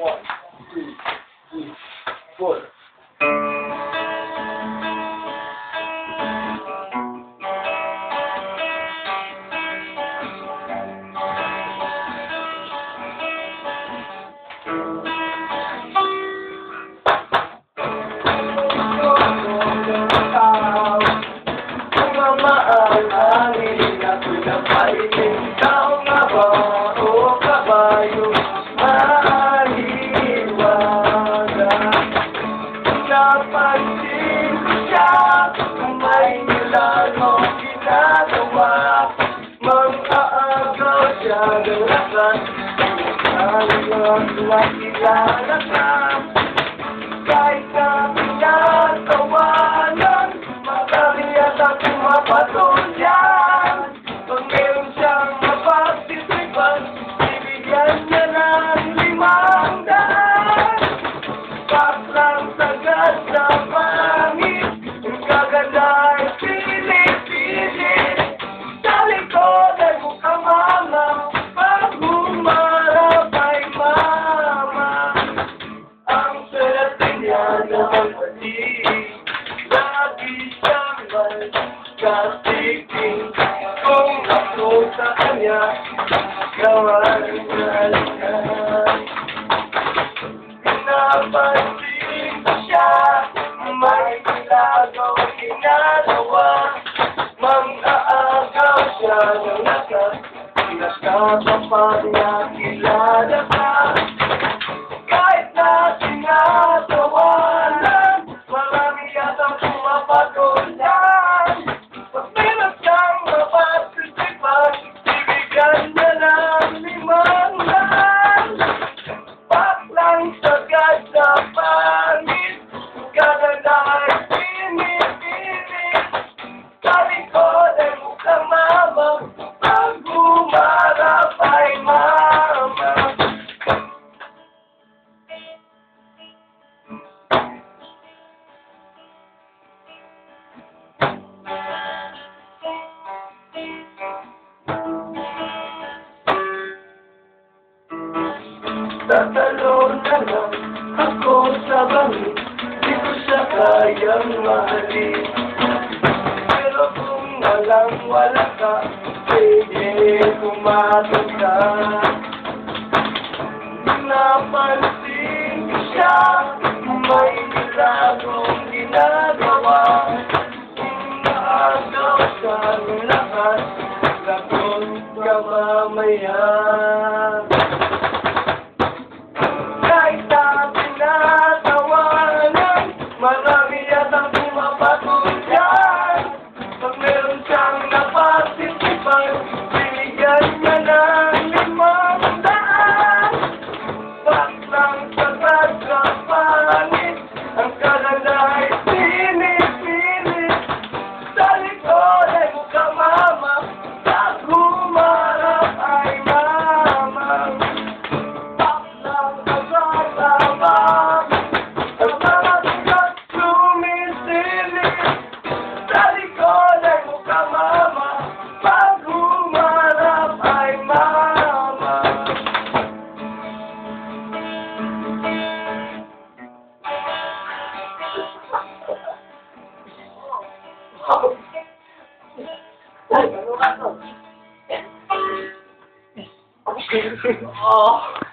1, 2, 3, 4. Napansin ko siya, may nilalong ginagawa. Mang-aagaw siya ng lakas, hanggang nakilala ka. Kahit na pinatawanan, marami yata pumapatulyan. Pag meron siyang mapagtitipan, bibigyan niya ng 500. Paklang sagad sa pangit, ang kaganda ay pilit-pilit. Sa likod ay mukhang mama, pag humarap ay mama. Ang swerte niya naman pati, lagi siyang magkasiking. Kung ako sa kanya, gawan ka. Napansin ko siya, may ginagawang ginagawa. Mang-aagaw siya ng lakas, nakakapag nakilala ka. Kahit na tinatawanan, marami yatang pumapatulyan. Pag meron siyang mapagtitipan, bibigyan niya ng 500. Paklang sagad sa pangit, kaganda ay pinipinit. Sa likod ay mukhang mama, pag humarap ay mama. Tatalo na lang ako sa bangin, di ko siya kayang mahalin. Pero kung walang-wala ka, pwede pumatag ka. Napansin ko siya, may milagong ginagawa. Inaagaw siya ng lakas, lagot ka mamaya. Marami yatang pumapatulyan. Pag meron siyang napatitipan, binigyan niya ng 500. Paklang sagad sa pangit, ang kaganda ay pinipinit. Sa likod ay mukhang mama, pag humarap ay mama. Paklang sagad sa pangit, ang oh.